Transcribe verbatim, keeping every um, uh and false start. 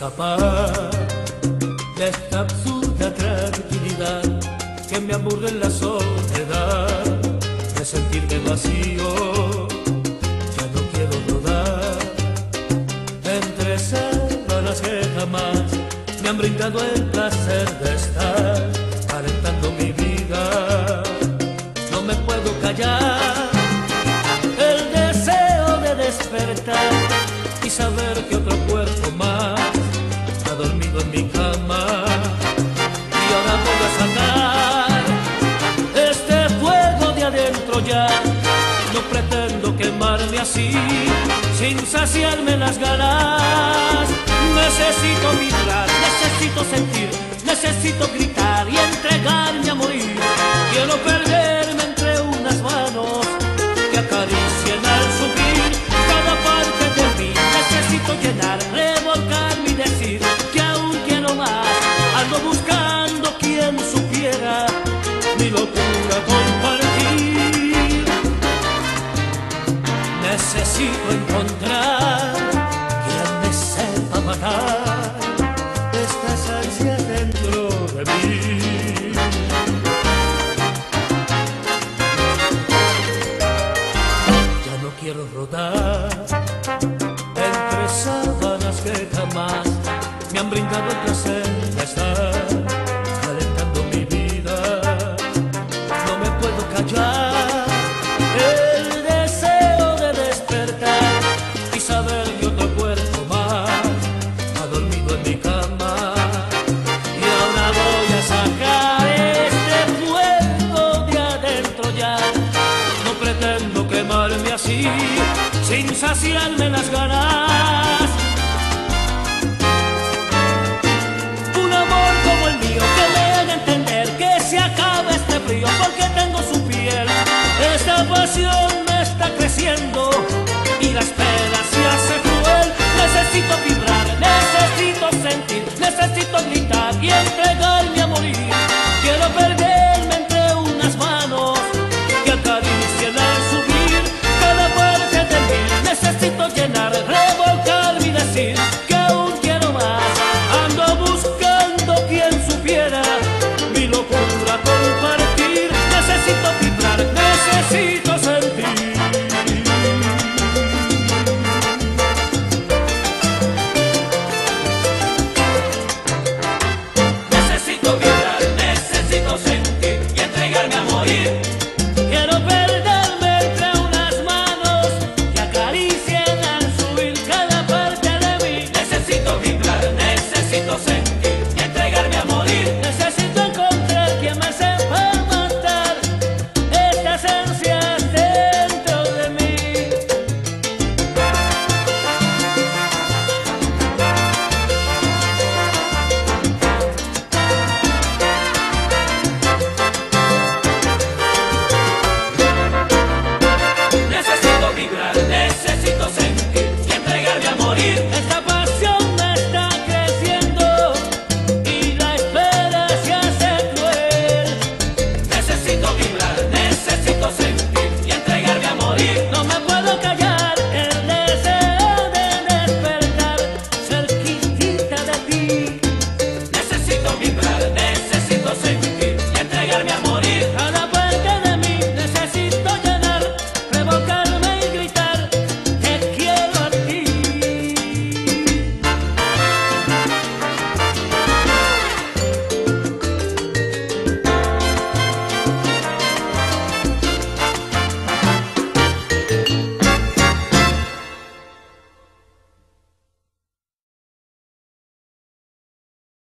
escapar de esta absurda tranquilidad que me aburre en la soledad, de sentirme vacío. Ya no quiero rodar entre sábanas que jamás me han brindado el placer de estar calentando mi vida. No me puedo callar el deseo de despertar y saber que otro cuerpo más ha dormido en mi cama. Y ahora voy a sacar este fuego de adentro ya. No pretendo quemarme así, sin saciarme las ganas. Necesito vibrar, necesito sentir, necesito gritar y entregarme a morir. Quiero perderme entre unas manos que acaricien al subir cada parte de mí. Necesito llenar, revolcarme y decir que aún quiero más. Ando buscando quien supiera mi locura compartir. Necesito encontrar quien me sepa matar estas ansias dentro de mí. Ya no quiero rodar entre sábanas que jamás me han brindado el placer de estar calentando mi vida. No me puedo callar el deseo de despertar y saber que otro cuerpo más ha dormido en mi cama. Y ahora voy a sacar este fuego de adentro ya. No pretendo quemarme así, sin saciarme las ganas. Un amor como el mío que me haga entender que se acaba este frío, porque tengo